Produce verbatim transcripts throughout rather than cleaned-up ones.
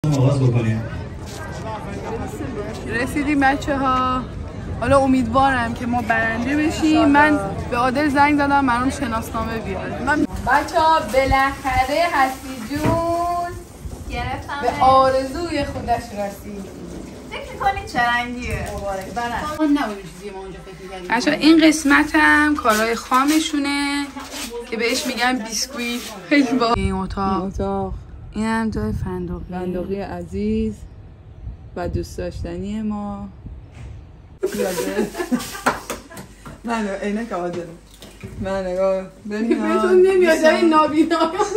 آغاز بکنیم. رسیدیم بچه ها. حالا امیدوارم که ما برنده بشیم. من به عادل زنگ زدم برام شناسنامه بیاره. من بچه ها بالاخره هستی جون گرفتم به آرزوی خودش رسید. فکر می‌کنی چه رنگیه؟ ما نبودیم چیزی ما اونجا فکر می‌کردیم. بچه این قسمت هم کارهای خامشونه که بهش میگن بیسکویت. خیلی با این اتاق اتاق این هم جای فندقی فندقی عزیز و دوست داشتنی ما. من عینک عادل من نگاه بهتون نمیاد این نابینا.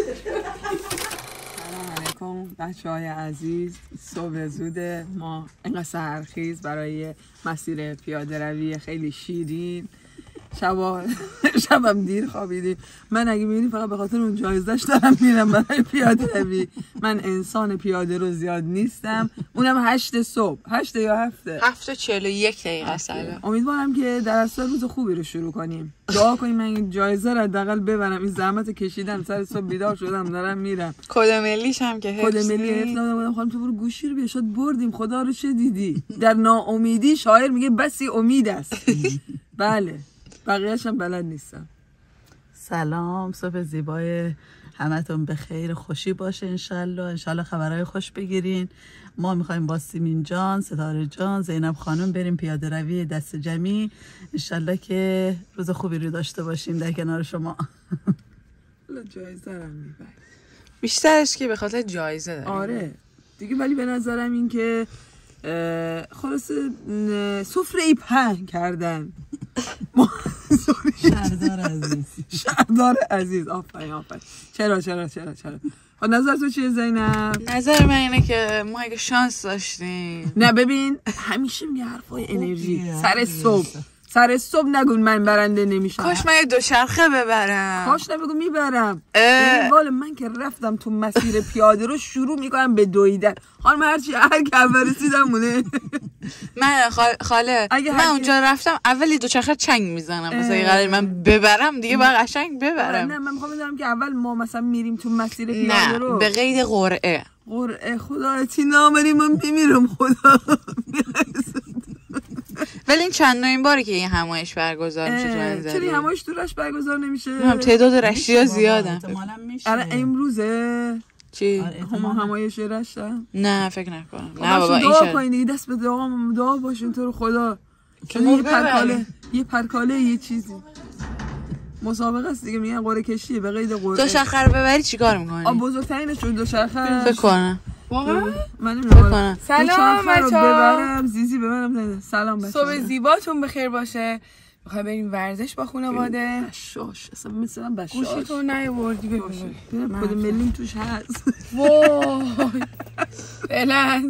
سلام علیکم بچه های عزیز. صبح زوده، ما اینقدر سحرخیز برای مسیر پیاده روی خیلی شیرین. شبا شبم دیر خوابیدیم. من اگه میبینی فقط به خاطر اون جایزش دارم میرم برای پیاده روی. من انسان پیاده رو زیاد نیستم. اونم هشت صبح. هشت یا هفته؟ هفته چهل و یک دقیقه است. امیدوارم که در اصل روز خوبی رو شروع کنیم. دعا کنیم من این جایزه رو حداقل ببرم. این زحمت کشیدم، سر صبح بیدار شدم دارم میرم. کد ملیش هم که کد ملی افتادم بودم. خانم تو برو گوشی رو بیا، شاید بردیم. خدا رو چه دیدی؟ در ناامیدی شاعر میگه بسی امید است. بله بقیه‌اش هم بلد نیستم. سلام، صبح زیبای همتون به خیر خوشی باشه انشالله. انشالله خبرهای خوش بگیرین. ما میخوایم با سیمین جان، ستاره جان، زینب خانم بریم پیاده روی دست جمعی. انشالله که روز خوبی رو داشته باشیم در کنار شما. جایزه رو میبریم بیشترش که به خاطر جایزه داریم. آره دیگه، ولی به نظرم این که خلاصه سفره ای پهن کردن. شهردار عزیز شهردار عزیز آفرین آفرین. چرا چرا چرا چرا نظر تو چیه زینب؟ نظر من اینه که ما اگه شانس داشتیم. نه ببین همیشه میگه حرفای انرژی سر صبح سر صبح نگون من برنده نمیشم. کاش من یه دوچرخه ببرم. کاش نبگو میبرم. والا من که رفتم تو مسیر پیاده رو شروع میکنم به دویدن. خانم هرچی هر که اول رسیدم مونه. من خاله من اونجا رفتم اولی دوچرخه چنگ میزنم مثلا قرار من ببرم دیگه باید قشنگ ببرم. نه من میخوام بدونم که اول ما مثلا میریم تو مسیر پیاده رو. نه به قید قرعه. قرعه خدا تی نامری من بمیرم خدا. ولی این چند نوعین باره که این همایش برگزار میشه تو منزلی. چرا این همایش دورش برگزار نمیشه؟ هم تعداد رشتی ها زیادن. الان امروزه چی؟ هم همایش رشته؟ نه فکر نکنم. نه بابا این دعا کنین دیگه، دست به دعا دعا باشین تو رو خدا. یه پرکاله یه پرکاله یه چیزی مسابقه است دیگه، میگن قرعه کشیه به قید قرعه. دوچرخه رو ببری چیکار می‌کنی؟ آ بزرگترینش رو دوچرخه فکر کنم. واقعا من نمی‌دونم. سلام بچه‌ها. ببرم زیزی ببرم. سلام بچه‌ها. صبح زیباتون بخیر باشه. می‌خوایم بریم ورزش با خانواده. بشاش اصلا مثلا بشاش. گوشیتون نیاوردی ببین. کد ملیم توش هست. وای. فعلا.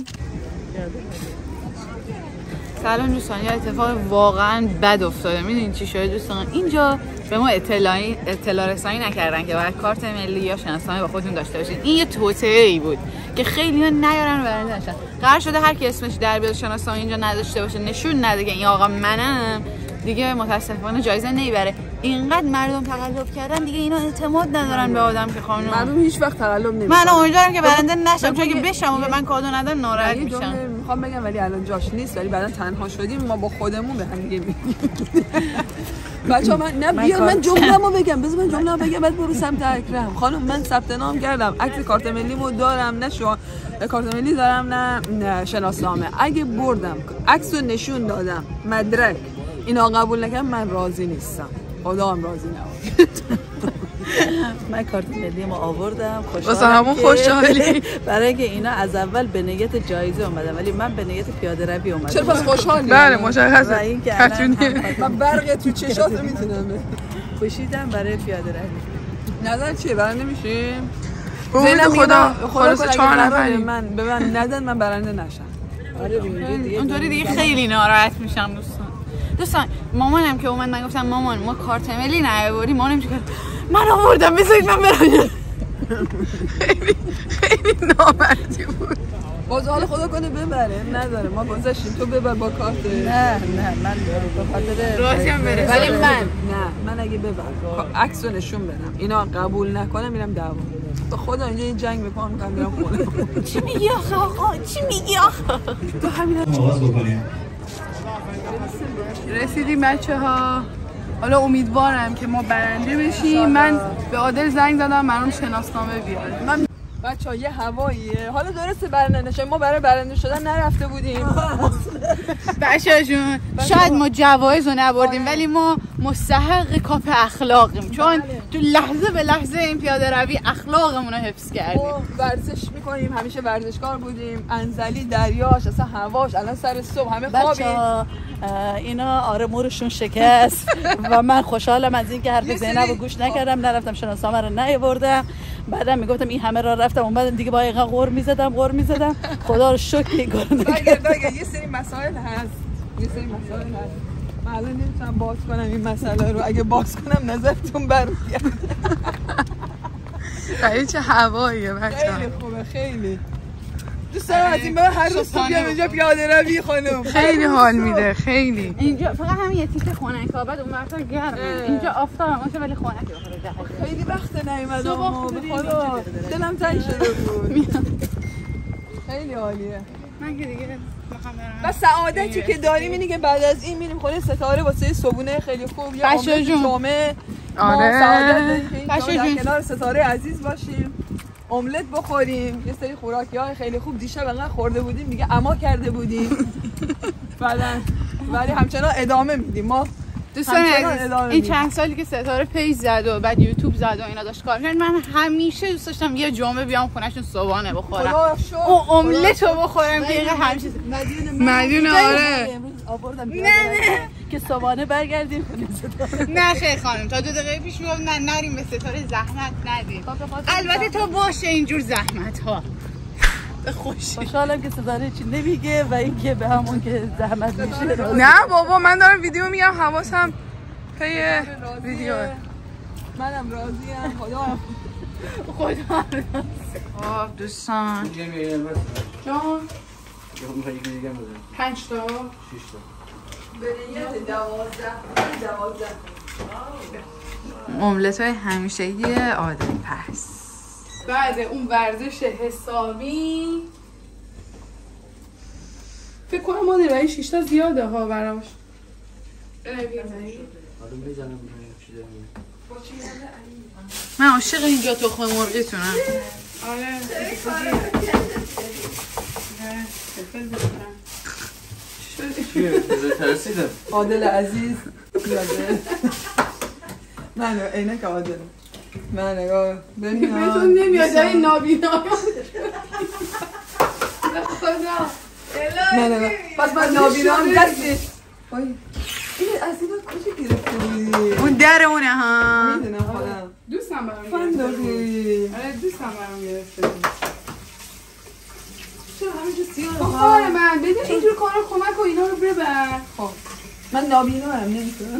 سلام دوستان، یه اتفاق واقعا بد افتاده. میدونین چی شده دوستان؟ اینجا به ما اطلاعی اطلاع رسانی نکردن که باید کارت ملی یا شناسنامه با خودتون داشته باشین. این یه توطئه‌ای بود که خیلی‌ها نیارن و برنده نشن. قرار شده هر کی اسمش در بیاد شناسنامه اینجا نداشته باشه، نشون نده که این آقا منم، دیگه متاسفانه جایزه نمیبره. اینقدر مردم تقلب کردن دیگه اینا اعتماد ندارن به آدم که خانم. مردم هیچ وقت تقلب نمیکنن. من امیدوارم که برنده نشم، چون که بشم و به من کادو ندن ناراحت میشم. میخوام بگم ولی الان جاش نیست، ولی بعدا تنها شدیم ما با خودمون به هم دیگه میگیم. بچه‌ها من نه بیا من جمله‌مو بگم، بذار من جمله‌مو بگم بعد برو سمت اکرم. خانم من ثبت نام کردم، عکس کارت ملیمو دارم، نه شو کارت ملی دارم نه شناسنامه. اگه بردم عکسو نشون دادم مدرک اینا قبول نکردن من راضی نیستم. خدا هم راضی نباشه. من کارت ملی ما آوردم، خوشحالم واسه همون خوشحالی برای اینکه اینا از اول به نیت جایزه اومدن ولی من به نیت پیاده روی اومدم. چرا پس خوشحالی؟ بله مشخصه. من برق تو چشاتو میتونم خوشیدم برای پیاده روی. نظر چیه برنده میشیم؟ زینب خدا خلاص چهار نفریم. من به من ندن من برنده نشم. آره دیگه اونطوری دیگه خیلی ناراحت میشم دوستان. دوستان مامانم که اومد من گفتم مامان ما کارت ملی نیاوردیم، مامانم چیکار من آوردم بذارید من برم. خیلی خیلی نامردی بود. باز حالا خدا کنه ببره نداره ما گذاشتیم تو ببر با کارت. نه نه من به خاطر راضی ام برسه. ولی من نه من اگه ببر عکسو نشون بدم اینا قبول نکنه میرم دعوا. به خدا اینجا این جنگ بکنم میکنم برم خونه. چی میگی آخه آقا؟ چی میگی آخه؟ تو همین آغاز بکنیم. رسیدیم بچه ها. حالا امیدوارم که ما برنده بشیم. من به عادل زنگ زدم برام شناسنامه بیاره. من بچه ها یه هواییه. حالا درسته برنده نشیم، ما برای برنده شدن نرفته بودیم. بچه جون شاید ما جوایز رو نبردیم ولی ما مستحق کاپ اخلاقیم، چون تو لحظه به لحظه این پیاده روی اخلاقمون رو حفظ کردیم. ما ورزش میکنیم، همیشه ورزشکار بودیم. انزلی، دریاش، اصلا هواش، الان سر صبح همه خوابیم. بچه‌ها اینا آره مورشون شکست و من خوشحالم از اینکه حرف زینب رو گوش نکردم، نرفتم شناسنامه رو نیاوردم. بعدم میگفتم این همه راه رفتم اومدم دیگه با اینقدر غر میزدم غر میزدم خدا رو شکر این کارو نکردم. یه سری مسائل هست، یه سری مسائل هست. من الان نمیتونم باز کنم این مسئله رو، اگه باز کنم نظرتون برمیگرده. خیلی چه هواییه بچه ها. خیلی خوبه، خیلی دوست دارم از این به هر روز صبح بیام اینجا پیاده روی خانم. خیلی حال میده خیلی. اینجا فقط همین یه تیکه خنک بعد اون ورتا گرمه. اینجا آفتاب باشه ولی خنک بخوره. خیلی وقت نیومدم اما به خدا دلم تنگ شده بود. خیلی عالیه. من که دیگه میخوام برم. و سعادتی که داریم اینه که بعد از این میریم خونه ستاره واسه صبحونه خیلی خوب. یا بچه جون. جمعه آره. ما سعادت داریم که بچه اینجا در جون. کنار ستاره عزیز باشیم. املت بخوریم، یه سری خوراکی های خیلی خوب دیشب انقدر خورده بودیم دیگه اما کرده بودیم. بعدن ولی همچنان ادامه میدیم. ما دوستان عزیز این چند سالی که ستاره پیج زد و بعد یوتیوب زد و اینا داشت کار می‌کرد، من همیشه دوست داشتم یه جمعه بیام خونه‌شون صبحانه بخورم. اون املت رو بخورم که همیشه مدیون. آره آوردم نه نه که صبحانه برگردیم خونه ستاره. نه خیلی خانم تا دو دقیقه پیش میگفت نه نریم به ستاره زحمت ندیم. البته تا باشه اینجور زحمت ها خوش. خوشحالم که ستاره چی نمیگه و اینکه به همون که زحمت میشه. نه بابا من دارم ویدیو میگم حواسم پی ویدیو. منم راضیم. خدا خدا آه دوستان جان پنج تا بریت دوازده دوازده املت های همیشگی عادل پس بعد اون ورزش حسابی فکر کنم ما برای شش تا زیاده ها براش. من عاشق اینجا تخم مرغیتونم. آره ترسیدم. عادل عزیز یاده من عینک عادل من نگاه ببینم بهتون نمیاد این نابینا خدا نه نه پس من نابینام دستی وای این از اینا کجا گرفته بودی؟ اون درونه ها میدونم خودم دوستم برام فندقی آره دوستم برام گرفته بود. چرا همینجا سیاه خواهر من بدین اینجور کارا کمک و اینا رو ببر. خب من نابینا هم نمیتونم.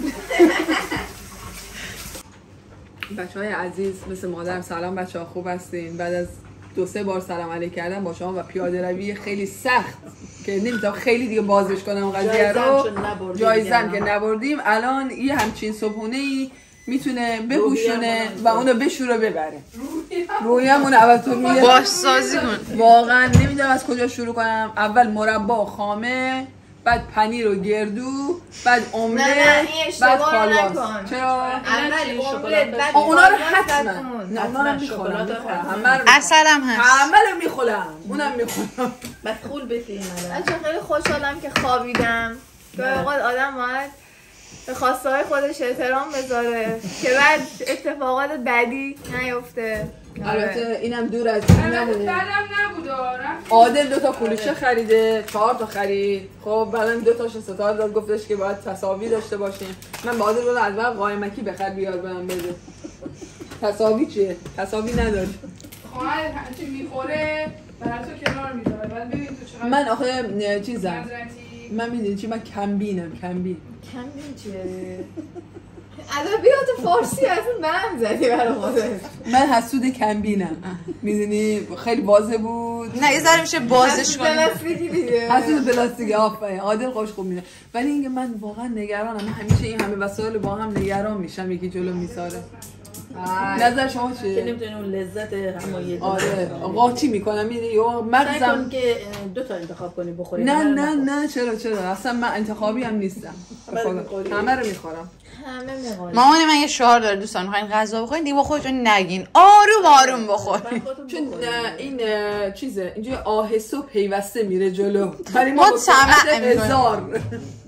بچه های عزیز مثل مادر سلام بچه ها خوب هستین؟ بعد از دو سه بار سلام علیک کردم با شما و پیاده روی خیلی سخت که نمیتونم خیلی دیگه بازش کنم قضیه رو جایزم که نبردیم الان یه همچین صبحونه ای میتونه بپوشونه و اونو بشوره ببره. رویمون اول تو میگه بازسازی کن. واقعا نمیدونم از کجا شروع کنم. اول مربا و خامه، بعد پنیر و گردو، بعد املت، بعد کالباس. چرا؟ اول املت بعد اونا رو حتما نه اونا رو میخورم اصل هم هست همه رو میخورم اونم میخورم. مدخول بتیم بچه خیلی خوشحالم که خوابیدم. گاهی اوقات آدم باید به خواسته های خودش احترام بذاره که بعد اتفاقات بدی نیفته. البته اینم دور از این نمونه. بعدم نبود عادل دو تا کلوچه خریده، چهار تا خرید. خب بعدم دو تاشو ستاره داد گفتش که باید تساوی داشته باشیم. من به عادل گفتم از بعد قایمکی بخر بیار بهم بده. تساوی چیه؟ تساوی نداره. خواهر هرچی میخوره برای تو کنار میذاره. بعد ببین تو چقدر من آخه چیزم. نظرتی من میدونی چی من کمبینم کمبین. کمبین چیه؟ ادبیات فارسی اصلا من زدی برای خودت. من حسود کمبینم. میدونی خیلی واضح بود. نه یه ذره میشه بازش کنیم. پلاستیکی دیگه. حسود پلاستیکی آفرین. عادل خوش خوب میده. ولی اینکه من واقعا نگرانم. من همیشه این همه وسایل با هم نگران میشم یکی جلو میساره. نظر شما که چیه؟ نمیتونی اون لذت همایی آره قاطی میکنم میدی یا مغزم که دو تا انتخاب کنی بخوری. نه نه نه چرا چرا اصلا من انتخابی هم نیستم. همه رو میخورم. همه میخورن. مامان من یه شعار داره دوستان میخواین غذا بخورین دیگه با خودتون نگین آروم آروم بخورین چون این چیزه اینجا آهسته و پیوسته میره جلو ولی ما طمع هزار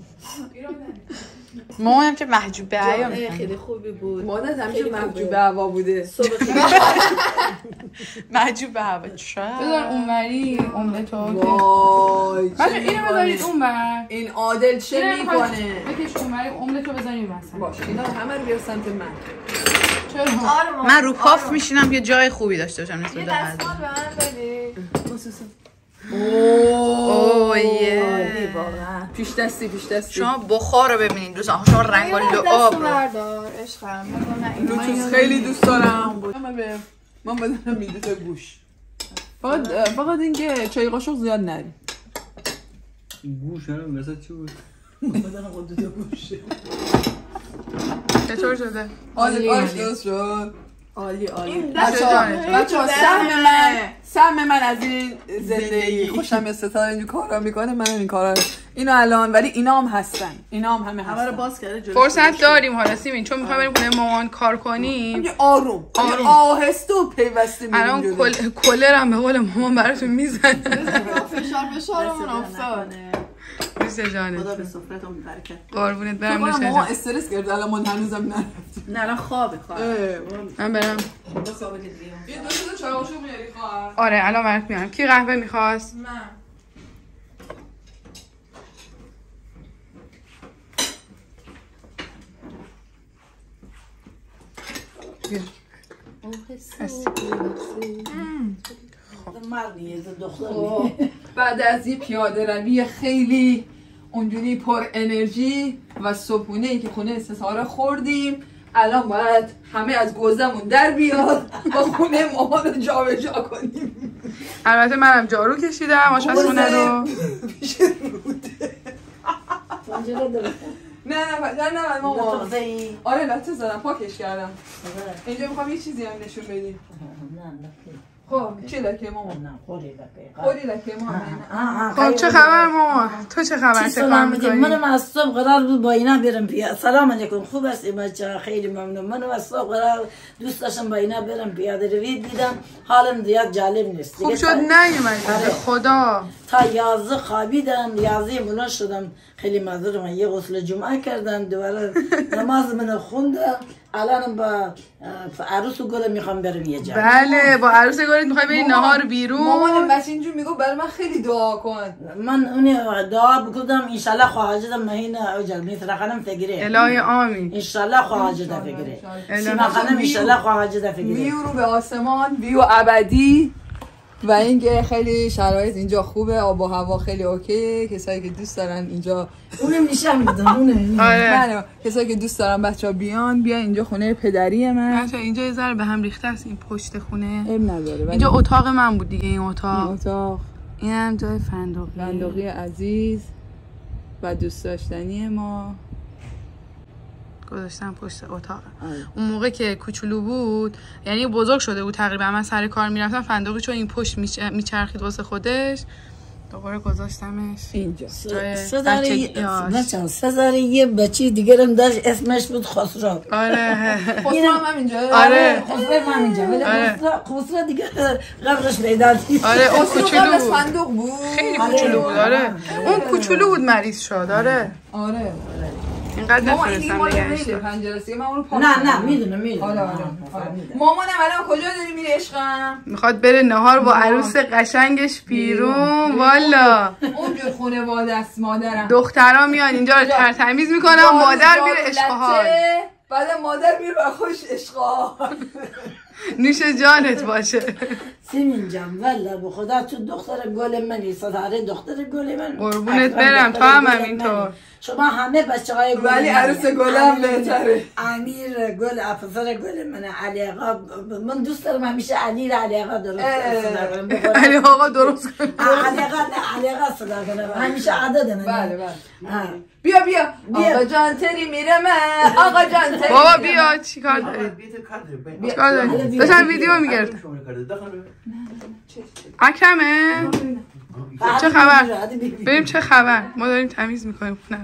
مامانم چه محجوب به حیا خیلی خوبی بود. مادر همیشه محجوب به هوا بوده. محجوب به هوا چرا؟ بذار اونوری املتو. وای بچه اینو بذارید اونور. این عادل چه میکنه؟ بکش اونوری املتو بذارید وسط. باشه اینا همه رو بیار سمت من. چرا؟ من رو پاف میشینم که جای خوبی داشته باشم نسبت یه به غذا. دستمال به من بدی. اوه یه پیش دستی پیش دستی. شما بخار رو ببینید دوستان شما رنگ و لعاب رو بردار عشقم. لوتوس خیلی دوست دارم. من به من بدنم میده تا گوش. فقط فقط اینکه چای قاشق زیاد نری. گوش هم مثلا چی بود؟ بدن خود دو گوشه. چطور شده؟ عالی آش درست شد. عالی عالی. بچه‌ها سهم من سهم من از این زندگی خوشم از ستاره اینجور کارا میکنه من این کارا اینو الان ولی اینا هم هستن اینا هم همه هستن همه رو باز کرده جلو. فرصت داریم حالا سیمین چون میخوایم بریم خونه مامان کار کنیم یه آروم آروم. آهسته و پیوسته میریم الان جلو. کل کلرم به قول مامان براتون میزنه فشار فشارمون افتاد. دوست جانت خدا به سفرتون برکت. قربونت فکر برم کنم نوش ماما جان. استرس گرفت الان ما هنوزم نرفتیم نه الان خوابه خواب. من برم خدا خوابه دیگه. یه دو تا چای قاشق میاری خواهر آره الان برات میارم کی قهوه میخواست من. مردیه دختر. بعد از یه پیاده روی خیلی اونجوری پر انرژی و صبحونه ای که خونه ستاره خوردیم الان باید همه از گوزمون در بیاد با خونه مامان رو جا به جا کنیم. البته منم جارو کشیدم آشپزخونه رو پیش روده. نه نه نه نه ماما آره لاته زدم پاکش کردم اینجا میخوام یه چیزی هم نشون بدیم. خب چی لکه ماما؟ نه خوری لکه. خوری لکه ماما. خب چه خبر ماما تو چه خبر چه کار میکنی منم از صبح قرار بود با اینا برم پیاده. سلام علیکم خوب هستی بچه‌ها خیلی ممنون. منم از صبح قرار دوست داشتم با اینا برم پیاده روی دیدم حالم زیاد جالب نیست. خوب شد نیومدی خدا تا یازده خوابیدم یازده بلند شدم خیلی معذرم یه غسل جمعه کردم دوباره نماز من خوندم الانم با عروس و گل میخوام برم یه جا. بله با عروس گلت میخوای بری نهار بیرون مامانم بچه اینجور میگو برای من خیلی دعا کن. من اونی دعا بکردم انشالله خواهجدم مهینه اوجل میتره خانم فگیره الهی آمین انشالله خواهجده فگیره الهی. سیما خانم انشالله خواهجده فگیره ویو رو به آسمان ویو ابدی و اینکه خیلی شرایط اینجا خوبه آب و هوا خیلی اوکی کسایی که دوست دارن اینجا اونم نشان میدم اونه آره بله کسایی که دوست دارن بچه‌ها بیان بیان اینجا خونه پدری من. بچه اینجا یه ذره به هم ریخته است این پشت خونه اب نداره ولی اینجا اتاق من بود دیگه این اتاق اتاق این هم جای فندقی فندقی عزیز و دوست داشتنی ما گذاشتم پشت اتاق اون موقع که کوچولو بود یعنی بزرگ شده بود تقریبا من سر کار میرفتم فندقی چون این پشت میچرخید واسه خودش دوباره گذاشتمش اینجا. سزاری بچه سزاری یه بچه دیگرم داشت اسمش بود خسرو. آره خسرو هم اینجا. آره خسرو هم اینجا ولی خسرو دیگه قبرش پیدا دید. آره اون کوچولو بود صندوق بود خیلی کوچولو بود آره اون کوچولو بود مریض شد آره آره اینقدر ماما این دیگه نفرستم مال نگهش میره پنجره سیگه من اون رو پاک نه نه میدونم میدونم. آره آره مامانم الان کجا داری میری عشقم؟ میخواد بره نهار با عروس قشنگش بیرون والا اونجور خانواده است مادرم دخترها میان اینجا رو ترتمیز میکنن مادر میره اشغال بعد مادر میره و خوش اشغال نوش جانت باشه. سیمین جان والله به خدا تو دختر گل منی، ستاره دختر گل من. قربونت برم، تو هم همینطور. شما همه بچه‌های گل ولی عروس گلم بهتره. امیر گل، افسر گل من، علی آقا. من دوست دارم همیشه علی را علی آقا درست کنم. علی آقا درست کنم. علی آقا نه علی آقا صدا کنم. همیشه عدد من. بله بله. بیا بیا آقا جان تری میره من، آقا جان تری. بابا بیا چیکار داری؟ چیکار داری؟ داشتم ویدیو میگرد. اکرمه؟ چه خبر؟ بریم چه خبر؟ ما داریم تمیز میکنیم خونه.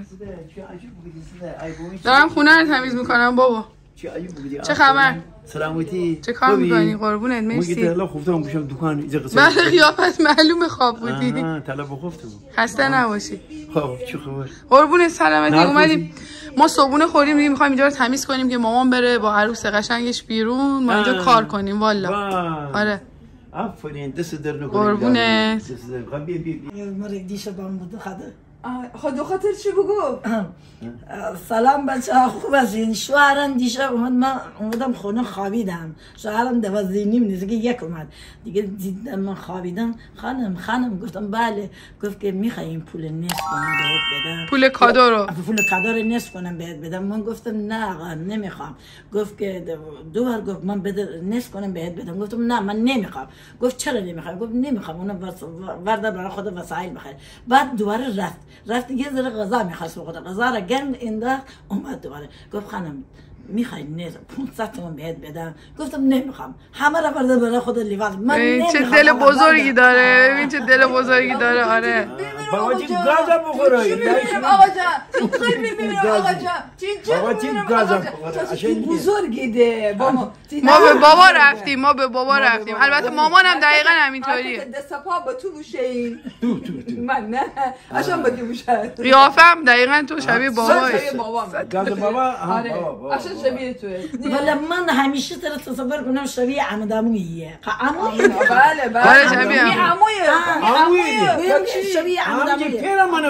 دارم خونه رو تمیز میکنم بابا. چه خبر؟ سلامتی. چه کار میکنی؟ قربونت مرسی. من طلا خفتم گوشم دکان اینجا قصه. بعد قیافت معلومه خواب بودی. آها طلا خفتم. خسته نباشی. خب چه خبر؟ قربونت سلامتی. اومدیم ما صبحونه خوردیم دیگه میخوایم اینجا رو تمیز کنیم که مامان بره با عروس قشنگش بیرون ما اینجا کار کنیم والا. آره. آفرین دست در نکنید. قربونت. دست در بیا بیا بیا. مرگ دیشب هم بود خدا. خود خاطر چی بگو؟ سلام بچه ها خوب هستین؟ شوهرم دیشب اومد، من اومدم خونه خوابیدم. شوهرم دوازده نیم نزدیک یک اومد دیگه، دیدم من خوابیدم. خانم خانم گفتم بله. گفت که میخوایم پول نصف کنم بهت بدم، پول کادو رو پول کادو رو نصف کنم بهت بدم. من گفتم نه آقا نمیخوام. گفت که دو بار گفت من بده نصف کنم بهت بدم. گفتم نه من نمیخوام. گفت چرا نمیخوام؟ گفت نمیخوام، اونم ورده برای خود وسایل بخیر. بعد دوباره رفت رفت یه ذره غذا میخواست بخوره، غذا را گرم انداخت اومد دوباره. گفت خانم میخوای نه پانصد تومن بهت بدم؟ گفتم نمیخوام. همه را برده برای خود لیوان. من نمیخوام. چه دل بزرگی داره. ببین چه دل بزرگی داره. آره بابا چی گازا بخوره. چی میبینیم آقا جان؟ چی خیلی میبینیم آقا جان؟ چی بابا چی گازا بخوره. بزرگی ده بابا. ما به بابا رفتیم ما به بابا رفتیم البته مامانم دقیقاً همینطوریه. دست پا با تو بوشه این. تو تو من نه عشان با تو بوشه. قیافم دقیقاً تو شبیه بابایی. شبیه بابام. گاز بابا. آره عشان شبیه توه. ولی من همیشه تر تصور کنم شبیه عمودامویه. عمویه. بله بله. آره شبیه عمویه. عمویه. شبیه عمودامویه. پیرم منو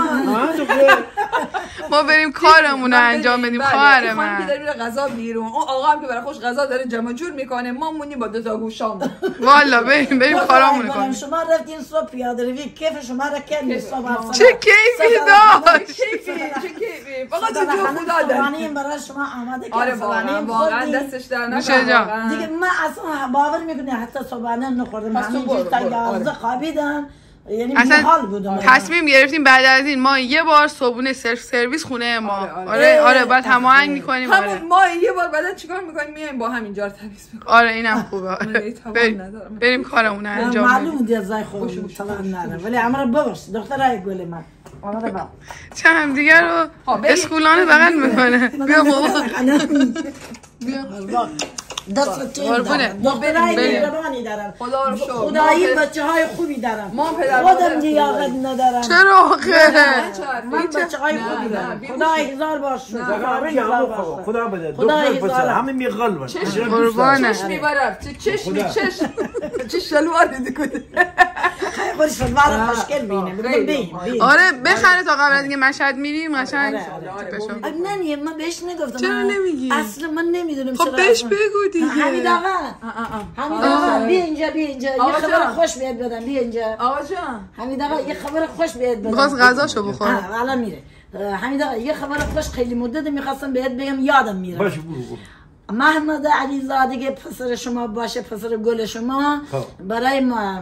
ما بریم کارمون رو انجام بدیم. خواهر من که داره میره غذا بیرون، اون آقا هم که برای خوش غذا داره جمع جور میکنه، ما مونی با دو تا گوشام. والا بریم بریم کارامون کنیم. شما رفتین صبح پیاده روی کیف شما را کردین صبح. چه کیفی داشت. کیفی چه کیفی فقط تو جو خدا داره. برای شما آماده کردم. آره واقعا واقعا دستش در نکنه. دیگه من اصلا باور میکنی حتی صبحانه نخوردم. همینجوری تا یازده خوابیدم. یعنی بی‌حال بودم. تصمیم گرفتیم بعد از این ما یه بار صبحونه سرو سرویس خونه ما. آره آره, آره بعد هماهنگ می‌کنیم. آره ما یه بار بعدا چیکار می‌کنیم؟ میایم با همین جار تمیز می‌کنیم. آره اینم خوبه. آره. بریم, بریم کارمون انجام بدیم. معلومه دیگه زای خودم طبعا ندارم ولی امر ببخش دخترای گل من. آره با. چه هم دیگه رو اسکولانه بغل می‌کنه. بیا بابا. بیا. دست تو قربونه دخترای مهربانی دارم. خدا رو شکر. خدایی بچه‌های خوبی دارم. ما پدر خودم لیاقت ندارم. چرا آخه؟ من بچه‌های خوبی دارم. خدا هزار بار شکر. خدا بده. دختر پسر همه میغلبن. قربانه. چشم میبرم. چشمی چشم. چه شلوار دیگه. خیلی شلوار خوشگل بینه. ببین. آره بخره تا قبل از اینکه مشهد میریم قشنگ. نه نه من بهش نگفتم. چرا نمیگی؟ اصلا من نمیدونم چرا. خب بهش بگو دیگه. حمید آقا. حمید آقا بیا اینجا بیا اینجا. یه خبر خوش بهت بدم. بیا اینجا. آقا جان. حمید آقا یه خبر خوش بهت بدم. می‌خواست غذاشو بخوره. الان میره. حمید آقا یه خبر خوش خیلی مدت می‌خواستم بهت بگم یادم میره. باشه بگو. محمد علیزاده که پسر شما باشه پسر گل شما برای ما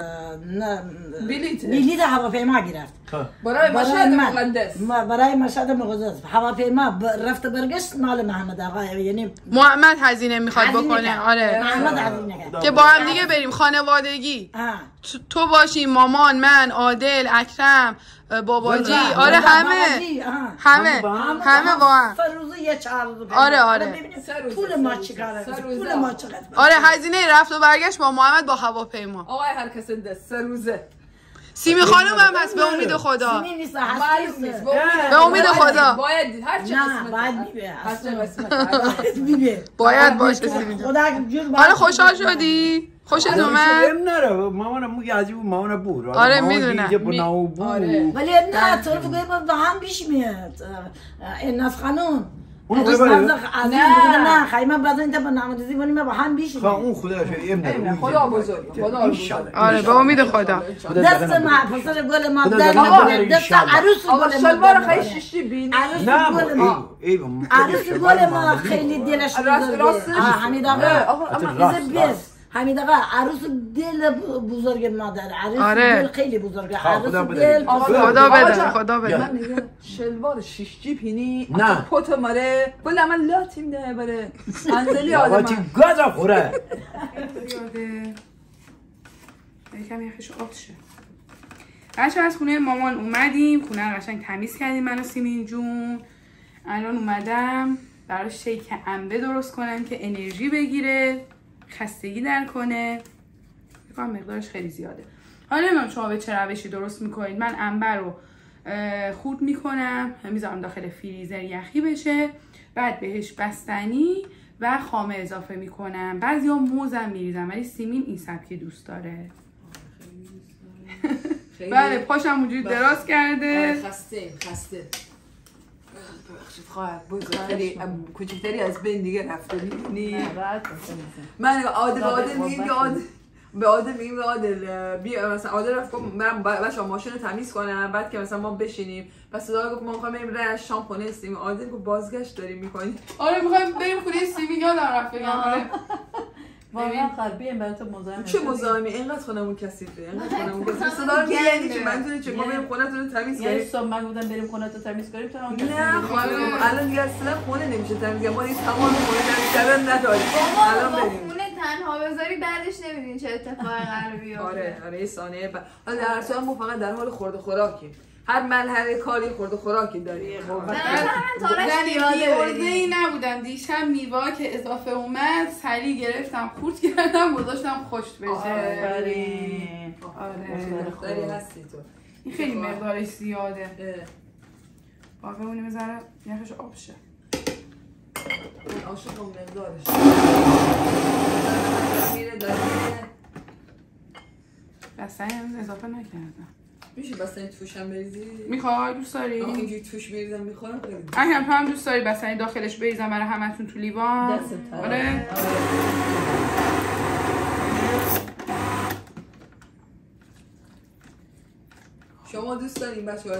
بلیت بلیت هواپیما گرفت. برای مشهد مقدس. برای مشهد مقدس هواپیما رفت برگشت مال محمد آقا. یعنی محمد هزینه میخواد بکنه. آره محمد هزینه که با هم دیگه بریم خانوادگی. تو باشی مامان من عادل اکرم باباجی. آره همه همه همه با هم. سر روز یه چهار روز. آره آره پول ما چیکاره؟ پول ما چقدر؟ آره هزینه رفت و برگشت با محمد با هواپیما. آقای هر کس دست سه روزه. سیمی خانم هم هست به امید خدا. سیمی نیست نیست. به امید خدا. باید هر چه نه باید میبه. هر چه قسمت میبه. باید باشه سیمی جان. حالا خوشحال شدی؟ خوشت اومد؟ نره مامانم میگه عجیب مامانم بود. آره میدونم. ولی نه تو بگوی با هم پیش میاد. این از خانم اون عروس ببره نازخ عروس بوده نه خیلی من بعد اینتا با نمازی بونیم با هم بیشیم خب اون خدا شاید خدا بزرگ خدا بزرگ آره با امید خدا دست ما پسر گل ما خدا در زنم نبوده ببره دست انشالله. عروس آقا گل ما شلوار در خیلی نبوده. شیشتی بینی عروس نه گل ما ایو عروس گل ما خیلی دلش بزرگه آه حمید آقا بس حمید آقا عروس دل بزرگ مادر عروس آره. دل خیلی بزرگه خدا عروس بده. دل خدا بده خدا من بده میگم شلوار شیش جیب هینی نه. پوت ماره بله من لاتیم ده بره انزلی آقا چی آدم گازا خوره یاده یکم یخش آب شه بچه از خونه مامان اومدیم خونه رو قشنگ تمیز کردیم من و سیمین جون الان اومدم براش شیک انبه درست کنم که انرژی بگیره خستگی در کنه بکنم مقدارش خیلی زیاده حالا نمیدونم شما به چه روشی درست میکنید من انبه رو خورد میکنم میذارم داخل فریزر یخی بشه بعد بهش بستنی و خامه اضافه میکنم بعضی ها موزم میریزم ولی سیمین این سبکی دوست داره بله پاشم اونجوری دراز کرده خسته خسته ببخشید خواهر بزرگ خیلی کوچکتری از بین دیگه رفته میبینی من عادل عادل میگیم که عادل به عادل میگیم که عادل بیا مثلا عادل رفت گفت من بچه‌ها ماشین رو تمیز کنم بعد که مثلا ما بشینیم پس صدا گفت ما می‌خوایم بریم رشت شام خونه استیم عادل گفت بازگشت داریم می‌کنیم آره می‌خوایم بریم خونه سیمین یادم رفت بگم آره واقعا قلبی برات مزاحم چه مزاحمی اینقدر خونمون کثیفه اینقدر خونمون کثیفه صدا رو میگن که منظور چه ما بریم خونه‌تون رو تمیز یعنی کنیم صبح من بودم بریم خونه‌تو تمیز کنیم تو هم نه خانم الان دیگه اصلا خونه نمیشه تمیز ما این تمام خونه تمیز کردن نداریم الان با بریم خونه تنها بذاری بعدش نمیدونی چه اتفاقی قرار بیفته آره آره یه ثانیه بعد حالا در هر صورت ما فقط در حال خورد و خوراکیم هر مرحله کاری خورد و خوراکی داریم نه من تارش زنی یاده ارده بدی ای نبودم دیشب میوه که اضافه اومد سریع گرفتم خورد کردم گذاشتم خشک بشه آفرین آره داری هستی تو این خیلی مقدارش زیاده باقی اونی بذاره یخش آب شه عاشق اون مقدارش میره داره بستنی هنوز اضافه نکردم میشه بستنی توش هم بریزی؟ میخوای دوست داری؟ آخه اینجوری توش بریزم میخورم خیلی اگه تو هم دوست داری بستنی داخلش بریزم برای همتون تو لیوان دستت آره شما دوست دارین بچه‌ها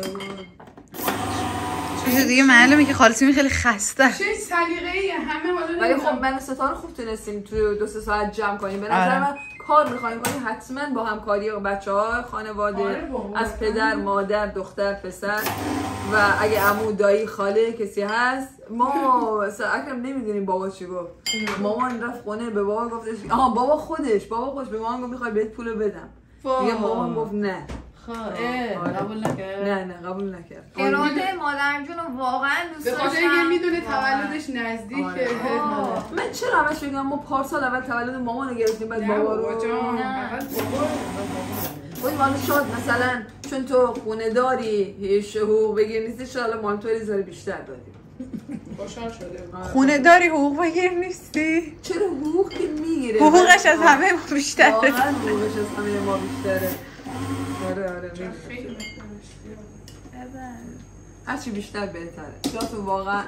چیز دیگه معلومه که خالصی خیلی خسته چه سلیقه‌ایه همه حالا ولی نمی‌دونم. خب من ستاره خوب تونستیم تو دو سه ساعت جمع کنیم به نظر من کار می‌خوایم کنیم حتما با همکاری بچه‌ها خانواده آره بابا. از پدر مادر دختر پسر و اگه عمو دایی خاله کسی هست ما مثلا اکرم نمیدونیم بابا چی گفت مامان رفت خونه به بابا گفتش آها بابا خودش بابا خودش به مامان گفت می‌خوای بهت پولو بدم دیگه مامان گفت نه خب قبول نکرد نه نه قبول نکرد اراده مادر جون رو واقعا دوست به داشتم خاطر اینکه میدونه تولدش نزدیکه آه. من چرا همش بگم ما پارسال اول تولد مامان رو گرفتیم بعد نه بابا رو بابا جان نه. اول بابا اون مال شاد مثلا چون تو خونه داری هیچ حقوق بگیر نیستی شاید مال تو ریزاری بیشتر دادیم خوشحال شده خونه داری حقوق بگیر نیستی؟ چرا حقوق که میگیره حقوقش از همه ما بیشتره واقعا حقوقش از همه ما بیشتره آره آره میگیره خیلی مقدارش زیاده. هرچی بیشتر بهتره جاتون واقعا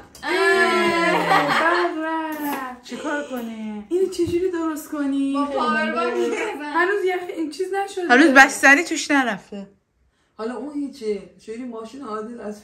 چیکار کنی؟ اینو چجوری درست کنی؟ با پاور بانک بزن. هنوز یه این چیز نشده هنوز بستنی توش نرفته حالا اون هیچه چجوری ماشین عادل از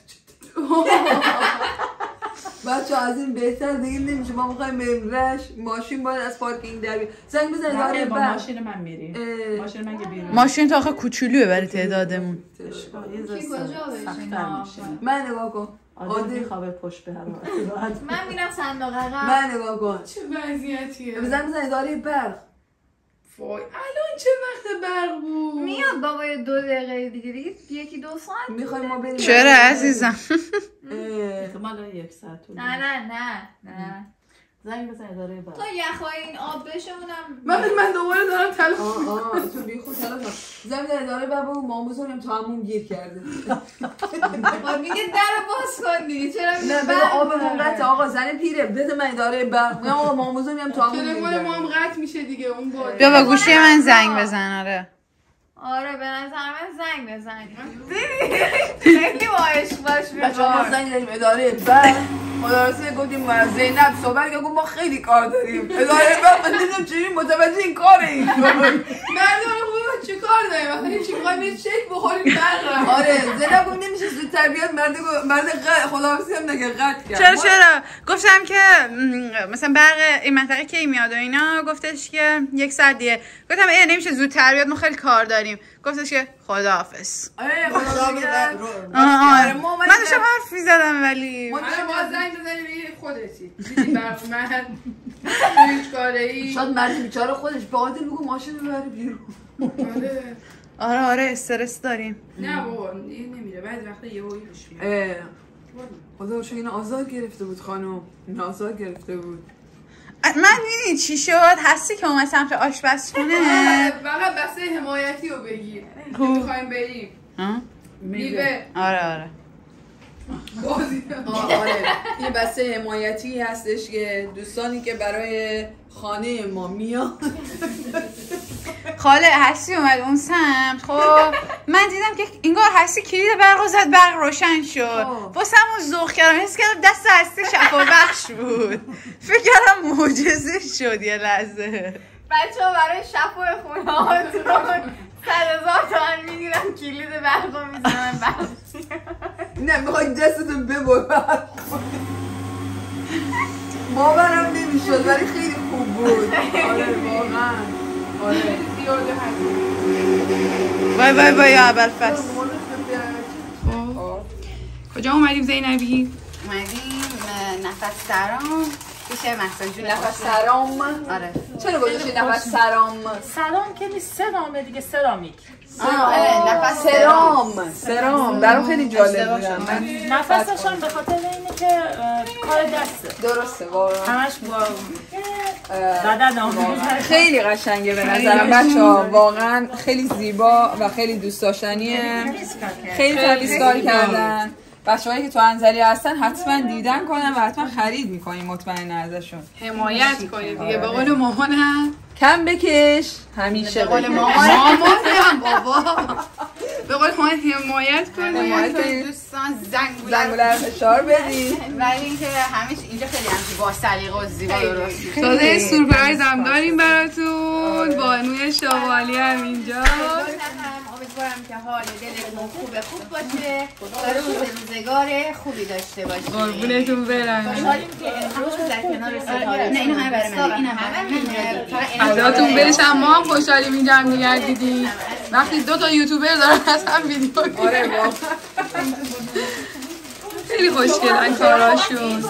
بچه از این بهتر دیگه نمیشه ما میخوایم بریم رش ماشین باید از پارکینگ در بیاد زنگ بزنید نه آره با بعد ماشین من میریم ماشین من که بیرون ماشین تا آخه کوچولوه برای تعدادمون کی کجا بشینم من نگاه کن عادل میخوابه پشت به هوا من میرم صندوق عقب من نگاه کن چه وضعیتیه؟ بزن بزن اداره برق وای الان چه وقت برق بود؟ میاد بابا یه دو دقیقه دیگه دیگه یکی دو ساعت میخوایم ما بریم چرا عزیزم اه. احتمالا یک ساعت طول نه نه نه نه زنگ بزن اداره برق تا یخای این آب بشه اونم وقتی من دوباره دارم تلاش آه آه تو بی خود تلاش کن زنگ بزن اداره برق بگو مام بزرگم تا همون گیر کرده خب میگه در باز کن دیگه چرا نه بگو آبمون قطعه آقا زن پیره بده من اداره برق نه آقا مام بزرگم تا همون گیر تلفن ما کرده هم قطع میشه دیگه اون بود بیا با گوشی من زنگ بزن آره آره به نظر من زنگ بزن. خیلی باش باش بیار. بچه ما زنگ داریم اداره بعد مدرسه گفتیم زینب صحبت که گفت ما خیلی کار داریم اداره بعد من دیدم چجوری متوجه این کاره این مردم خوبه چی کار داریم وقتی چی میخوایم یه شیک بخوریم برقم. آره زینب گفت نمیشه زودتر بیاد مرد مرد خداحافظی هم نگه قطع کرد. چرا چرا گفتم که مثلا برق این منطقه کی میاد و اینا گفتش که یک ساعت دیگه. گفتم ای نمیشه زودتر بیاد ما خیلی کار داریم. گفتش که خداحافظ. آره خداحافظ. آره من داشتم حرف میزدم ولی ما زنگ بزنیم خودتی دیدی برق من هیچ کاره ای شاید مرد بیچاره خودش به عادل بگو ماشین رو ببره بیرون. آره آره استرس داریم. نه بابا نمیره بعد وقتا یه هایی پیش میاد. خدا رو شکر این آزار گرفته بود خانم این آزار گرفته بود. من میدونی چی شد؟ هستی که اومد سمت آشپزخونه فقط بسته حمایتی رو بگیر که میخوایم بریم میوه. آره آره آره این بسته حمایتی هستش که دوستانی که برای خانه ما میاد. خاله هستی اومد اون سمت. خب من دیدم که انگار هستی کلید برق زد برق روشن شد. واسه همون ذوق کردم حس کردم دست هستی شفا بخش بود. فکر کردم معجزه شد یه لحظه. بچه ها برای شفا خونه هاتون صد هزار تومن میگیرم کلید برق رو میزنم برق. نه میخوای دستتون ببر باورم نمیشد ولی خیلی خوب بود. آره واقعا آره زیاده هست. وای وای وای ابرفست. کجا اومدیم زینبی؟ اومدیم نفس سرام پیش مهسا جون. نفس سرام؟ آره. چرا گذاشتی نفس سرام؟ سرام که نیست سرامه دیگه سرامیک. آره نفس سرام سرام برام خیلی جالب بود. نفسش هم به خاطر اینه که کار دسته. درسته واقعا همش با بدن خیلی قشنگه به نظرم بچه‌ها واقعا خیلی زیبا و خیلی دوست داشتنیه. خیلی تمیزکار کردن. بچه‌هایی که تو انزلی هستن حتما دیدن کنن و حتما خرید می‌کنین مطمئن ازشون. حمایت کنید دیگه به قول مامانم کم بکش همیشه. به قول مامان مامانم بابا به قول مامان حمایت کنید دوستان زنگ زنگوله رو فشار بدید. ولی اینکه همیشه اینجا خیلی همچین با سلیقه و زیبا درست. تازه سورپرایز هم داریم براتون. بانوی شوالی هم اینجا. امیدوارم که حال دلتون خوب خوب باشه و روز روزگار خوبی داشته باشید. قربونتون برم. خوشحالیم که امروز در کنار ستاره. نه اینو همه برای من. این همه ازتون بشم ما هم خوشحالیم اینجا هم دیگر دیدیم. وقتی دو تا یوتیوبر دارن از هم ویدیو میگیرن. آره واقعا. خیلی خوشگلن کاراشون.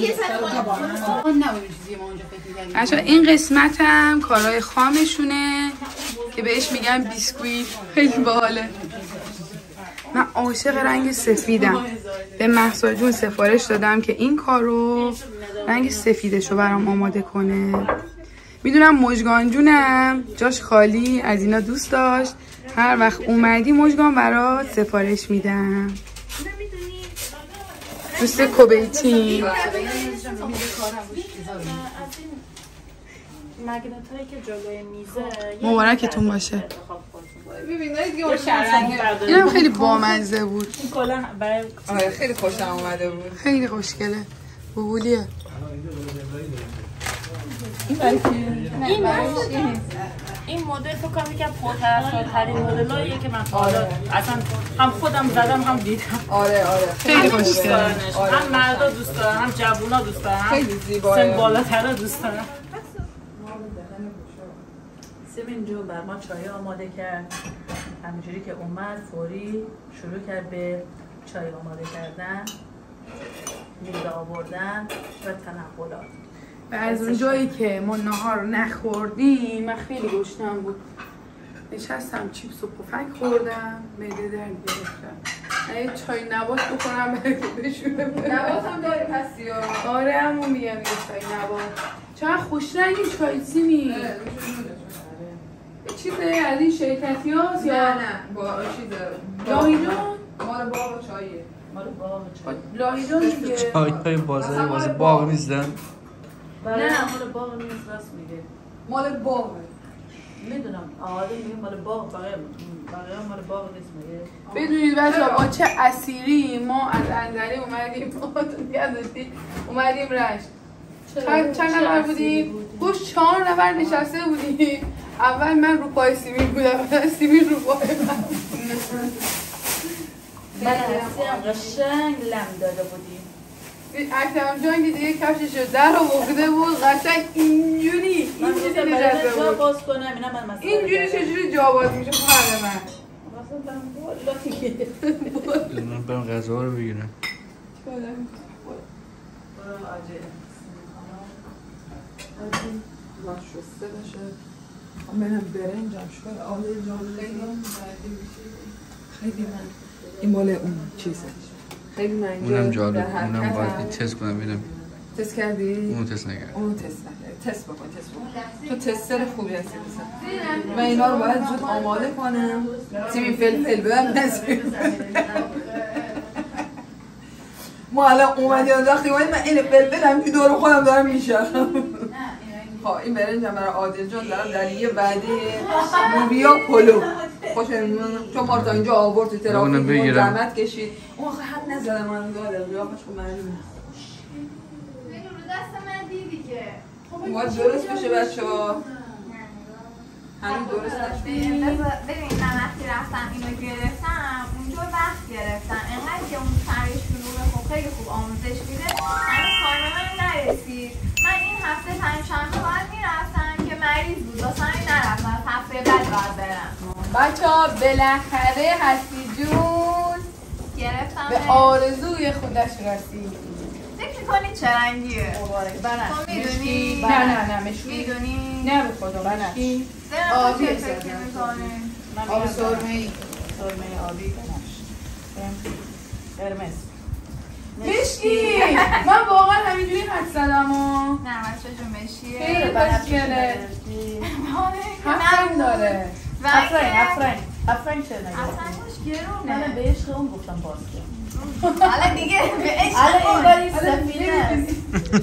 بچه‌ها این قسمت هم کارهای خامشونه که بهش میگن بیسکویت. خیلی باحاله. من عاشق رنگ سفیدم. به مهسا جون سفارش دادم که این کارو رنگ سفیدشو برام آماده کنه. میدونم مژگان جونم جاش خالی از اینا دوست داشت. هر وقت اومدی مژگان برات سفارش میدم. دوست کوبیتی مگنتایی که جلوی میزه مبارکتون باشه. اینم خیلی بامزه بود. کلا برای آره خیلی خوشم اومده بود. خیلی خوشگله. بوبولیه. این برای این این مدل فکر کنم یکم پرطرفدارترین مدلاییه که من حالا اصلا هم خودم زدم هم دیدم. آره آره خیلی خوشگله. هم مردا دوست دارن هم جوونا دوست دارن. خیلی زیباه. سن بالاترا دوست دارن. سیمین جون بر ما چای آماده کرد. همینجوری که اومد فوری شروع کرد به چای آماده کردن، میوه آوردن و تنقلات. و از اون جایی که ما نهار رو نخوردیم من خیلی گشنم بود. نشستم چیپس و پفک خوردم، معده درد گرفتم. یه چای نبات بخورم برای که بشوره. نبات هم داری پس یا؟ آره همون میگم یه چای نبات. چقدر خوش رنگی چای سیمی. چیزه از این شرکتی هاست یا؟ نه نه با چیزه لاهیجان؟ مال باغ و چاییه. مال باغ چای. لاهیجان دیگه. چای های بازه بازه باغ نیستن. نه مال باغ نیست راست میگه. مال باغه. میدونم عادل میگه مال باغ بقیه بقیه مال باغ نیست میگه. بدونید بچه‌ها با چه اسیری ما از انزلی اومدیم یادتی اومدیم رشت. چند چند نفر بودیم؟ گوش چهار نفر نشسته بودیم. اول من رو پای سیمین بودم بعد سیمین رو پای من. من هم قشنگ لم داده بودیم. اکرم جان که دیگه کفشش رو در آورده بود قشنگ اینجوری اینجوری نشسته بود. باز کنم اینا من مثلا اینجوری چجوری جا باز میشه خواهر من. مثلا برم والا دیگه. من برم غذا رو بگیرم. برو آجه. باید شسته بشه. منم برنجم شکر آله جان خیلی خیلی من این مال اون چیزه خیلی من اینجا اونم جالب اونم باید تست کنم ببینم. تست کردی؟ اونو تست نکردم. اونو تست نکردی. تست بکن تست بکن. تو تستر خوبی هستی بسن. من اینا رو باید زود آماده کنم. سیمین فلفل بدم نسیم. ما الان اومدیم وقتی اومدیم من این فلفل هم که دور خودم دارم میشم. خب این برنجم برای عادل جان دارم در یه وعده لوبیا پلو خوشم چون ما رو تا اینجا آورد تو ترافیک زحمت کشید اون آخه حد نزدم من داره قیافش خب معلومه اینو رو دست من دیدی که باید درست بشه بچه‌ها همین درست نشد ببین من وقتی رفتم اینو گرفتم اونجا وقت گرفتم انقدر که اون سرش شلوغه خب خیلی خوب آموزش میده هنوز تایم من نرسید من این هفته پنجشنبه باید میرفتم که مریض بود واسه همین نرفتم هفته بعد باید برم بچه‌ها بالاخره هستی جون گرفتم به آرزوی خودش رسید فکر می‌کنی چه رنگیه؟ بنفش تو میدونی؟ نه نه نه مشکی میدونی؟ نه به خدا بنفش آبی آبی فکر می‌کنی؟ آب سرمه‌ای سرمه آبی بنفش قرمز مشکی من واقعا همینجوری حد زدم و نه بچه جون مشکیه خیلی خوشگله هفرنگ داره افرنگ افرنگ افرنگ چه نگه افرنگش گرونه من به عشق اون گفتم باز کن حالا دیگه به عشق حالا اون این باری سفینه است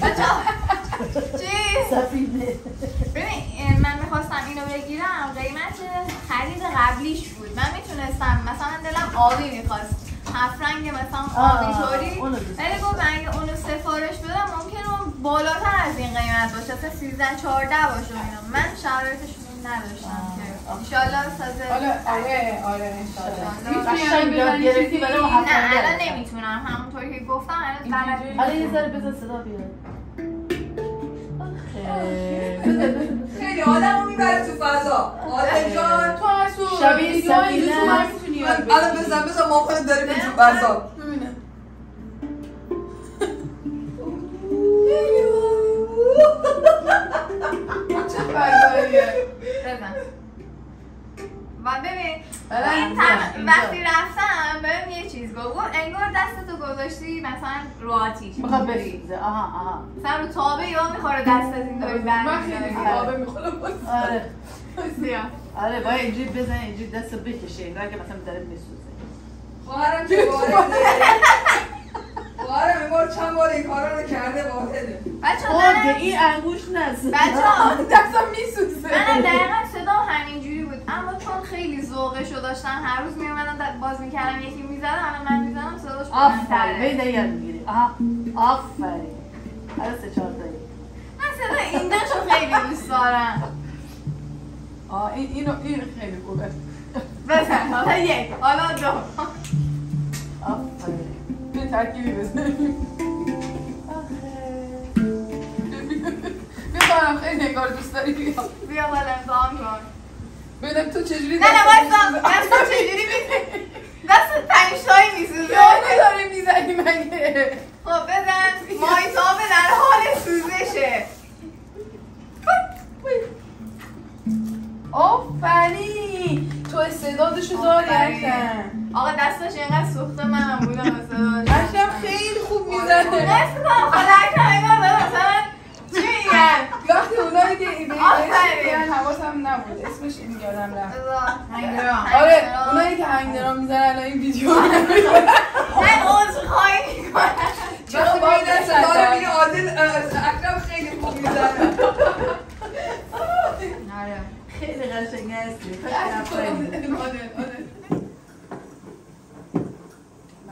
چی؟ سفینه ببین من میخواستم اینو بگیرم قیمت خرید قبلیش بود من میتونستم مثلا دلم آبی میخواست هفت رنگ مثلا آبی طوری ولی گفت اگه اونو سفارش بدم ممکنه اون بالاتر از این قیمت باشه اصلا سیزده چهارده باشه اینا من شرایطش نداشتم که انشالله سازه حالا آره آره انشالله قشنگ یاد گرفتی ولی ما نه الان نمیتونم همونطوری که گفتم الان بلد حالا یه ذره بزن صدا بیاد خیلی آدمو میبره تو فضا عادل جان تو از تو شبیه ویدیوهای سفینه یوتیوب هم میتونی یاد بگیری الان بزن بزن ما خودت داریم تو فضا ببینم چه فضاییه بزن و ببین این تم وقتی رفتم بهم یه چیز گفت انگار دستتو گذاشتی مثلا رو آتیش میخواد بریزه آها آها مثلا رو تابه یا میخوره دستت اینطوری من خیلی برمی‌داره تابه میخورم آره سیاه آره باید اینجوری بزن اینجوری دستو بکشه انگار که مثلا داره میسوزه خواهرم که وارده خواهرم این بار چند بار این کارا رو کرده واحده بچه اوه ها این انگوش نزد بچه ها دستم میسوزه من دقیقا صدا همینجوری بود اما چون خیلی ذوقشو داشتن هر روز میومدن باز میکردم یکی میزدم الان من میزدم صداش آفرین بلندتره بید یاد میگیری آها آفرین حالا سه چهار تایی من صدا این داشو خیلی دوست دارم آه این اینو این خیلی خوبه بزن حالا یک حالا دو آفرین یه ترکیبی بزنیم بفرم خیلی نگار دوست داری بیا بیا بالا امتحان کن ببینم تو چجوری نه نه بایستا دست چجوری میزنی دست تنشتایی میسوزه یانه داره میزنی مگه خب بزن مایتابه در حال سوزشه آفرین تو استعدادشو داری اکرم آقا دستش اینقدر سوخته منم بودم استعدادش اکرم خیلی خوب میزنه دست کنم خدا اکرم اینقدر داره مثلا چی میگن وقتی اونایی که ایده آفرین. ایده حواسم نبود اسمش این یادم رفت هنگرام آره اونایی که هنگرام میزنن الان این ویدیو رو من عذر خواهی میکنم وقتی با این دست داره میگه عادل اکرم خیلی خوب میزنه آره خیلی قشنگ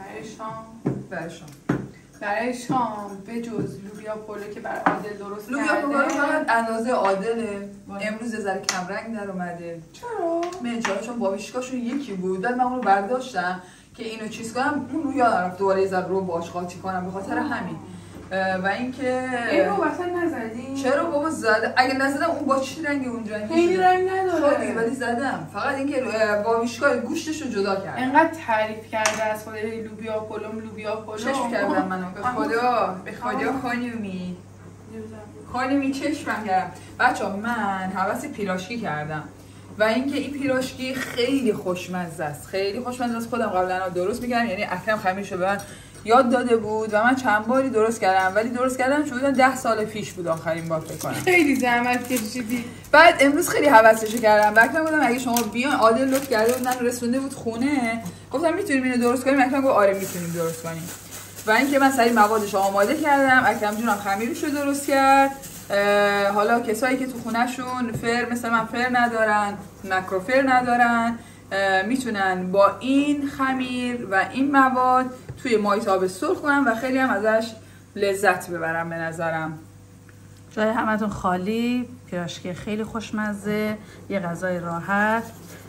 برای شام برای شام برای شام به جز لوبیا پلو که برای عادل درست لوبیا کرده پلو فقط اندازه عادله. امروز یه ذره کم رنگ در اومده. چرا؟ من چون بابیشکاشون یکی بود. بعد من اون رو برداشتم که اینو چیز کنم، اون رو یادم رفت دوباره یه ذره رو باش قاطی کنم به خاطر همین. و اینکه این رو واسه نزدی؟ چرا بابا زدم؟ اگه نزدم اون با چی رنگی اونجا؟ خیلی رنگ نداره. خیلی ولی زدم. فقط اینکه بابیشکا گوشتش رو جدا کردم. انقدر تعریف کرده از خود لوبیا پلو لوبیا پلو. چشم کردم منو به خدا به خدا خانومی. خانومی چشمم کردم. بچه‌ها من حواس پیراشکی کردم. و اینکه این پیراشکی خیلی خوشمزه است. خیلی خوشمزه است. خودم قبلا درست می‌کردم، یعنی اکرم خمیرشو به من یاد داده بود و من چند باری درست کردم، ولی درست کردم چون ده سال پیش بود آخرین بار فکر کنم. خیلی زحمت کشیدی. بعد امروز خیلی حواسشو کردم. بعد گفتم اگه شما بیان عادل لطف کرده بود من رسونده بود خونه، گفتم میتونیم اینو درست کنیم. اکرم گفت آره میتونیم درست کنیم. و اینکه من سری موادش آماده کردم. اکرم جونم خمیرشو درست کرد. حالا کسایی که تو خونهشون فر مثل من فر ندارن، ماکروفر ندارن، میتونن با این خمیر و این مواد توی مایتاب سرخ کنن و خیلی هم ازش لذت ببرم. به نظرم جای همتون خالی. پیراشکی خیلی خوشمزه، یه غذای راحت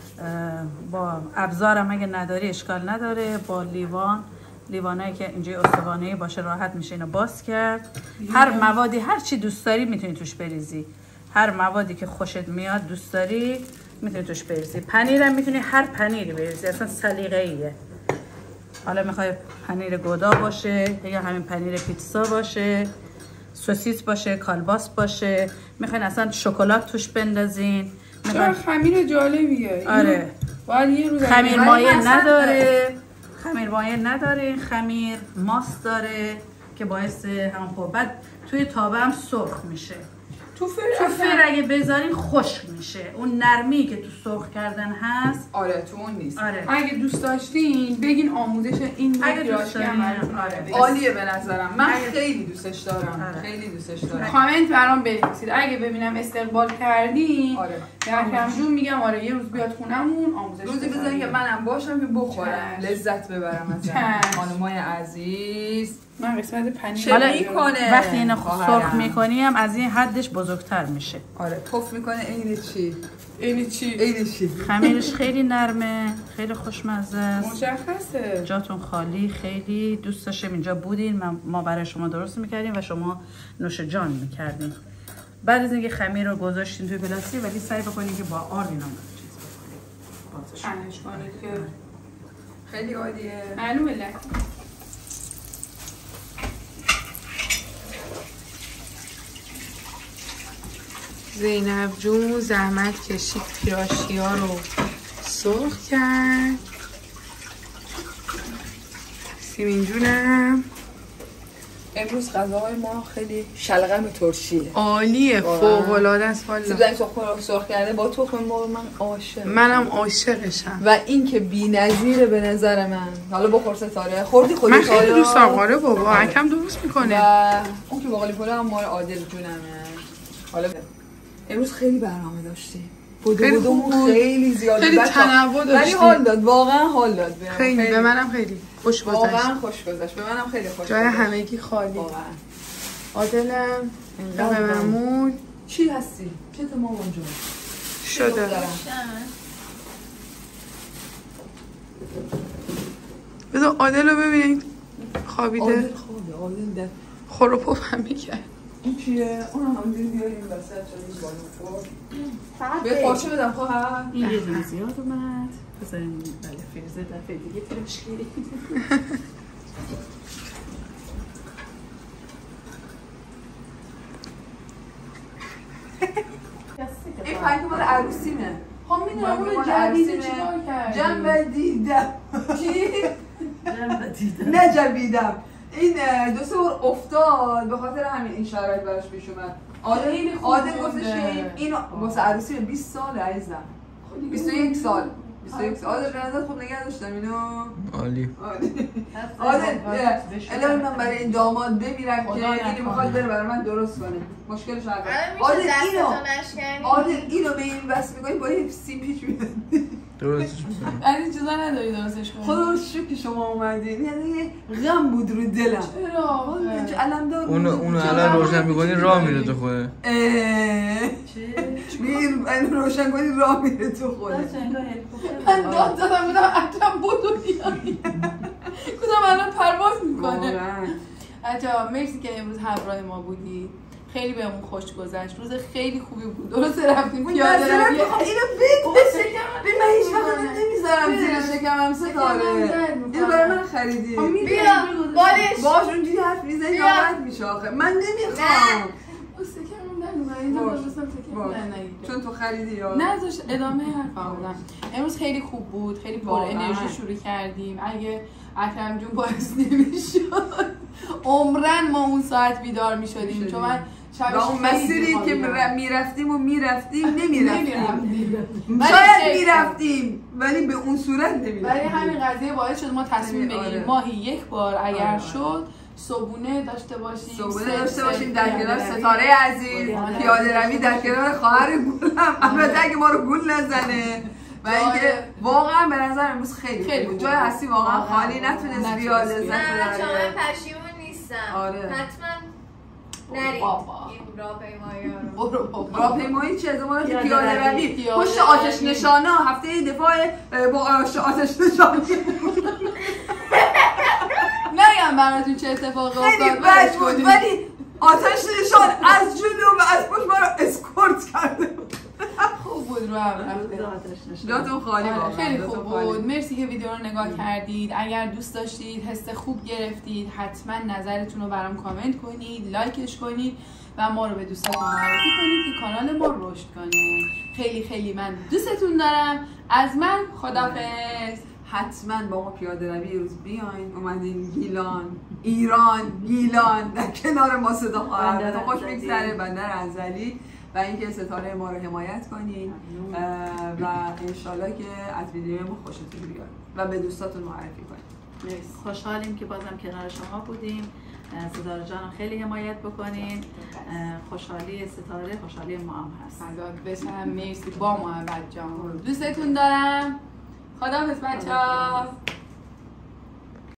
با ابزارم اگه نداری اشکال نداره. با لیوان لیوانایی که اینجای استوانه‌ای باشه راحت میشه اینو باز کرد. هر موادی هر چی دوست داری میتونی توش بریزی. هر موادی که خوشت میاد دوست داری میتونی توش بریزی. پنیرم میتونی هر پنیری بریزی، اصلا سلیقه‌ایه. حالا میخوای پنیر گودا باشه یا همین پنیر پیتزا باشه، سوسیس باشه، کالباس باشه، میخواین اصلا شکلات توش بندازین. چرا خمیر جالبیه. آره باید یه روز خمیر مایه نداره. خمیر مایه نداره. خمیر ماست داره که باعث هم خوب. بعد توی تابه هم سرخ میشه. تو فر تو فر اگه بذارین خشک میشه. اون نرمی که تو سرخ کردن هست آره تو اون نیست. آره. اگه دوست داشتین بگین آموزش این پیراشکی هم آره. عالیه به نظرم. من خیلی دوستش دارم. آره. خیلی دوستش دارم. کامنت برام بنویسید اگه ببینم استقبال کردین. آره. اکرم جون میگم آره یه روز بیاد خونمون آموزش روزی بزنین که منم باشم که بخورم لذت ببرم از خانمای عزیز. من قسمت پنیر حالا میکنه وقتی اینو سرخ میکنی هم از این حدش بزرگتر میشه. آره پف میکنه. عین چی؟ عین چی؟ عین چی؟ خمیرش خیلی نرمه، خیلی خوشمزه است. مشخصه. جاتون خالی. خیلی دوست داشتیم اینجا بودین. ما برای شما درست میکردیم و شما نوش جان میکردین. بعد از اینکه خمیر رو گذاشتین توی پلاستیک ولی سعی بکنین که با آرد اینا چیز بکنین. تنش کنید که خیلی عالیه. معلومه. زینب جون زحمت کشید پیراشکی ها رو سرخ کرد. سیمین جونم امروز غذاهای ما خیلی شلغم ترشیه. عالیه. فوق العاده است والا. سیب زمینی سرخ سرخ کرده با تخم مرغ من عاشقم. منم عاشقشم. و این که بی‌نظیره به نظر من. حالا بخور ستاره. خوردی خودت؟ من خیلی دوست دارم. آره بابا اکم درست میکنه. و اون که باقالی پلو هم مال عادل جونمه. حالا امروز خیلی برنامه داشتیم. خیلی خوب. خیلی زیاد. خیلی تنوع داشتیم. ولی حال داد. واقعا حال داد. خیلی به منم خیلی خوش گذشت. واقعا خوش گذشت. به منم خیلی خوش گذشت. جای همگی خالی. واقعا. عادلم انقدر معمول. چی هستی؟ چه تمام اونجا شده. بذار عادل رو ببینید خوابیده. عادل خوابه. عادل در خروپوف هم میکرد. این چیه؟ اون هم همونجوری بیاریم وسط شدید بالون فور. به پارچه بدم خواهر. این یه دونه زیاد اومد. بذاریم بله فریزر دفعه دیگه پیراشکی. این پنکه مال عروسیمه. خب میدونم اون جدیده چیکار کردی؟ جنبه دیدم. چی؟ جنبه دیدم. نه جنبیدم. این دو سه بار افتاد به خاطر همین این شرایط براش پیش اومد. عادل عادل گفتش که اینو واسه عروسی بیست سال عزیزم. بیست و یک سال. بیست و یک سال. عادل به نظر خوب نگه داشتم اینو. عالی. عادل الان من برای این داماد بمیرم که اینو میخواد بره برای من درست کنه. مشکلش حل. عادل اینو عادل اینو به این وصل می‌کنی با این سیم پیچ میاد. درستش میکنم. از این چیزا نداری درستش کنی. خدا رو شکر که شما اومدین، یعنی غم بود رو دلم. چرا؟ علمدار بود. اونو اونو الان روشن میکنی راه میره تو خوده. این روشن کنی راه میره تو خوده. من داد دادم بودم اکرم بودو بیایی کدام الان پرواز میکنه. بچه‌ها مرسی که امروز همراه ما بودید. خیلی بهمون خوش گذشت. روز خیلی خوبی بود. درسته رفتیم پیاده روی. اینو بگو. ببین من هیچ وقت نمیذارم زیر شکمم ستاره. اینو برای من خریدی. بیا بالش. باش اونجوری حرف میزنی ناراحت میشه آخه. من نمیخوام. چون تو خریدی یا نه داشت ادامه حرفم بودم. امروز خیلی خوب بود، خیلی پر انرژی شروع کردیم. اگه اکرم جون باعث نمیشد عمرن ما اون ساعت بیدار میشدیم، چون من شبش اون مسیری که میرفتیم و میرفتیم نمیرفتیم، شاید میرفتیم ولی به اون صورت نمیرفتیم. ولی همین قضیه باعث شد ما تصمیم بگیریم ماهی یک بار اگر شد صبونه داشته باشیم، صبونه داشته باشیم در کنار ستاره عزیز، پیاده روی در کنار خواهر گلم، البته اگه ما رو گول نزنه. و اینکه واقعا به نظر امروز خیلی خیلی بود. جای هستی واقعا خالی نتونست بیاد لذت ببره. نه بچه‌ها من پشیمون نیستم. آره. حتما نرید این راهپیمایی ها رو. برو راهپیمایی چه زمانه پیاده روی پشت آتش نشانا هفته دفاع با آتش نشانی. نگم براتون چه اتفاقی افتاد. خیلی بد بود ولی آتش نشان از جلو و از پشت ما رو اسکورت کرده. خوب بود رو هم رفته. جاتون خالی واقعا. خیلی خوب بود. مرسی که ویدیو رو نگاه کردید. اگر دوست داشتید حس خوب گرفتید حتما نظرتون رو برام کامنت کنید، لایکش کنید و ما رو به دوستاتون معرفی کنید که کانال ما رشد کنه. خیلی خیلی من دوستتون دارم. از من خدافظ. حتما با ما پیاده روی یه روز بیاین. اومدین گیلان، ایران، گیلان در کنار ما صدا خواهد تو خوش بگذره. بندر انزلی و اینکه ستاره ما رو حمایت کنین و انشالله که از ویدیو ما خوشتون بیاد و به دوستاتون معرفی کنین. خوشحالیم که بازم کنار شما بودیم. ستاره جان خیلی حمایت بکنین. خوشحالی ستاره خوشحالی ما هم هست. بسم مرسی با محبت جان. دوستتون دارم. خداحافظ بچه‌ها.